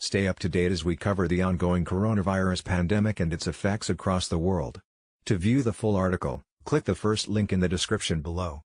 Stay up to date as we cover the ongoing coronavirus pandemic and its effects across the world. To view the full article, click the first link in the description below.